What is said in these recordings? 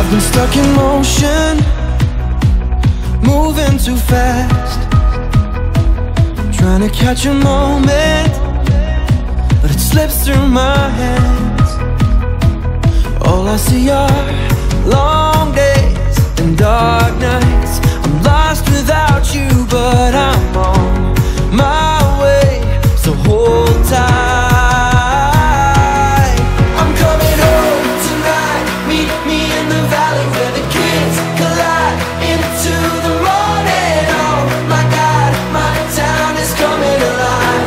I've been stuck in motion, moving too fast, trying to catch a moment, but it slips through my hands. All I see are long days and dark nights. I'm lost without you, but I'm on my way, so hold tight. I'm coming home tonight, meet me in the valley where the kids collide into the morning. Oh my God, my town is coming alive.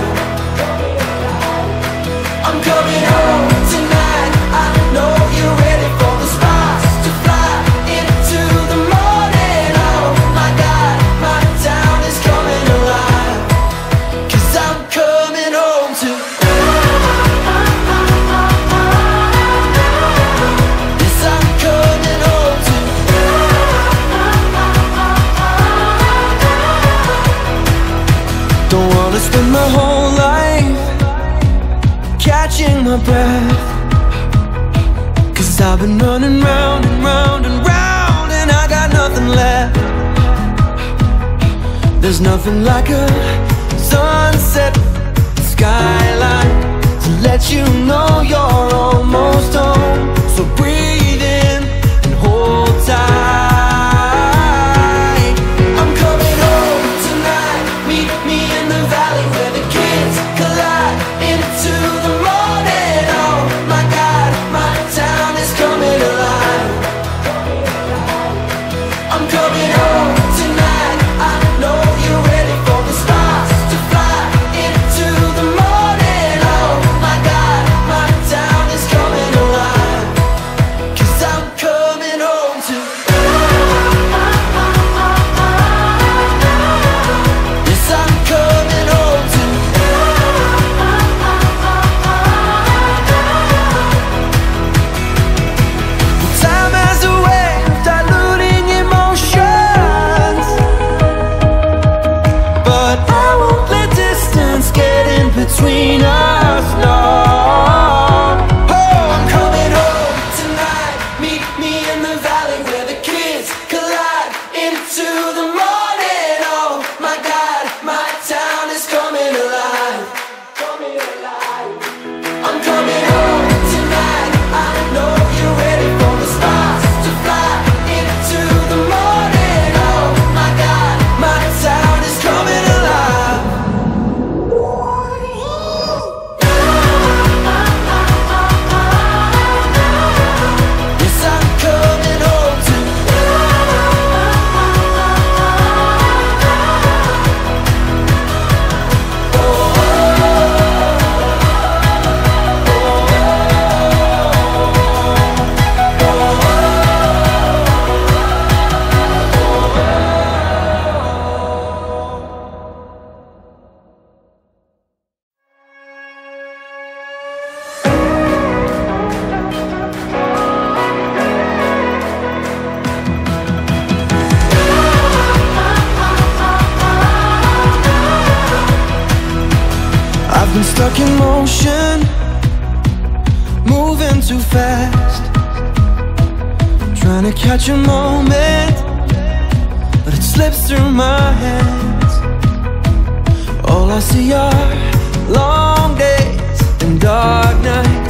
I'm coming home tonight, I know you're ready for the sparks to fly into the morning. Oh my God, my town is coming alive, 'cause I'm coming home to. Yes, I'm coming home to. Don't wanna spend my whole life catching my breath, 'cause I've been running round and round and round, and I got nothing left. There's nothing like a sunset skyline to let you know you're almost home. So breathe in and hold tight. I'm coming home tonight, meet me in the valley where the kids collide into the morning. Oh my God, my town is coming alive. I'm coming home tonight, I know you're ready for the stars to fly into the morning. Oh my God, my town is coming alive, 'cause I'm coming home to. Yes, I'm coming home to. Time has a way of diluting emotions, but I won't let distance get in between us, no. Oh, I'm coming home tonight, meet me in the valley where the kids collide into the morning. Oh my God, my town is coming alive. Coming alive. I'm coming home tonight, I know you're ready for the stars to fly into the morning. Oh my God, my town is coming alive. Yes, I'm coming home to. I've been stuck in motion, moving too fast, trying to catch a moment, but it slips through my hands. All I see are long days and dark nights.